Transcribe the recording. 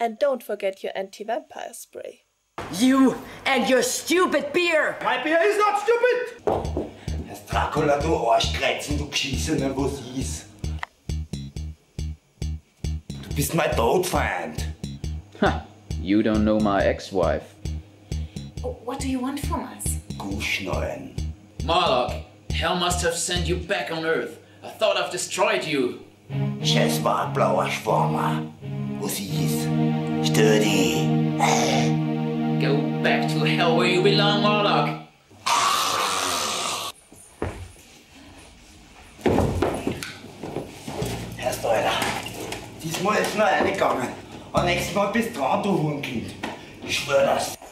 And don't forget your anti-vampire spray. You and your stupid beer! My beer is not stupid! Herr Dracula, du Arschkreizen, du Geschissener, was ist? Du bist mein Todfeind. Ha! You don't know my ex-wife. What do you want from us? Guschneuen. Morlock, hell must have sent you back on Earth. I thought I've destroyed you. Scheiß war ein blauer Schwarmer. Was ist? Stör dich. Go back to hell where you belong, Morlock. Hörst du, Alter? Diesmal ist nur reingegangen. Und nächstes Mal bist du dran, du Hurenkind. Ich schwör das.